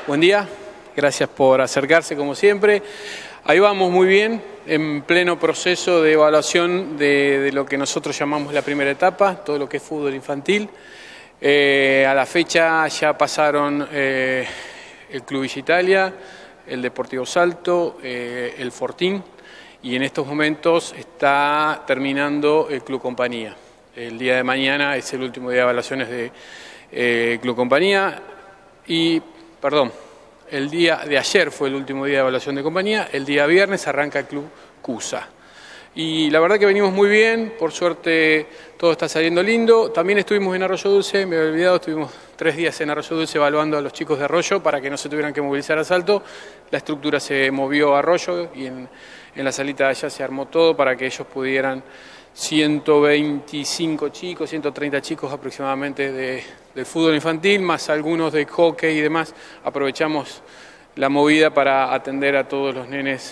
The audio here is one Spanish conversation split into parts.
Buen día, gracias por acercarse como siempre. Ahí vamos muy bien, en pleno proceso de evaluación de lo que nosotros llamamos la primera etapa, todo lo que es fútbol infantil. A la fecha ya pasaron el Club Villa Italia, el Deportivo Salto, el Fortín, y en estos momentos está terminando el Club Compañía. El día de mañana es el último día de evaluaciones de Club Compañía y, perdón, el día de ayer fue el último día de evaluación de Compañía, el día viernes arranca el Club CUSA. Y la verdad que venimos muy bien, por suerte todo está saliendo lindo. También estuvimos en Arroyo Dulce, me había olvidado, estuvimos 3 días en Arroyo Dulce evaluando a los chicos de Arroyo para que no se tuvieran que movilizar a Salto. La estructura se movió a Arroyo y en la salita de allá se armó todo para que ellos pudieran 125 chicos, 130 chicos aproximadamente del fútbol infantil, más algunos de hockey y demás. Aprovechamos la movida para atender a todos los nenes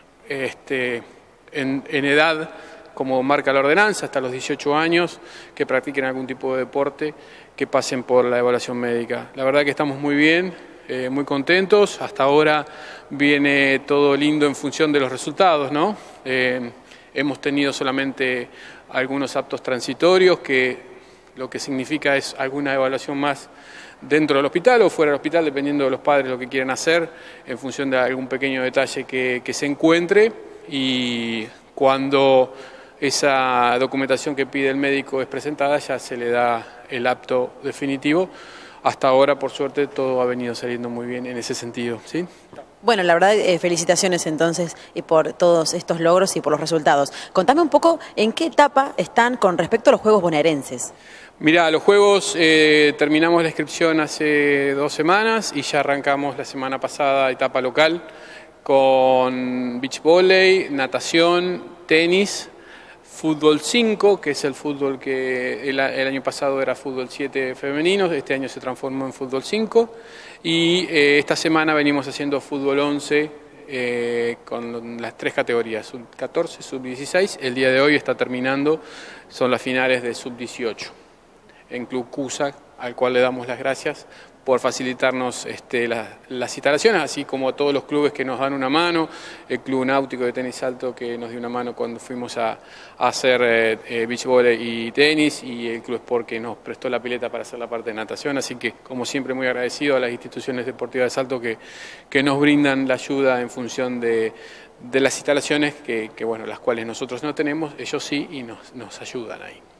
en edad, como marca la ordenanza, hasta los 18 años, que practiquen algún tipo de deporte, que pasen por la evaluación médica. La verdad que estamos muy bien, muy contentos. Hasta ahora viene todo lindo en función de los resultados, ¿no? Hemos tenido solamente algunos actos transitorios, que lo que significa es alguna evaluación más dentro del hospital o fuera del hospital, dependiendo de los padres lo que quieran hacer, en función de algún pequeño detalle que se encuentre. Y cuando esa documentación que pide el médico es presentada, ya se le da el apto definitivo. Hasta ahora, por suerte, todo ha venido saliendo muy bien en ese sentido, ¿sí? Bueno, la verdad, felicitaciones entonces por todos estos logros y por los resultados. Contame un poco en qué etapa están con respecto a los Juegos Bonaerenses. Mirá, los Juegos terminamos la inscripción hace 2 semanas y ya arrancamos la semana pasada etapa local con beach volley, natación, tenis, fútbol 5, que es el fútbol que el año pasado era fútbol 7 femenino, este año se transformó en fútbol 5, y esta semana venimos haciendo fútbol 11 con las 3 categorías, sub 14, sub 16, el día de hoy está terminando, son las finales de sub 18, en Club CUSA, al cual le damos las gracias por facilitarnos las instalaciones, así como a todos los clubes que nos dan una mano, el Club Náutico de Tenis Salto que nos dio una mano cuando fuimos a hacer beach volley y tenis, y el Club Sport que nos prestó la pileta para hacer la parte de natación, así que como siempre muy agradecido a las instituciones deportivas de Salto que nos brindan la ayuda en función de las instalaciones que bueno, las cuales nosotros no tenemos, ellos sí, y nos ayudan ahí.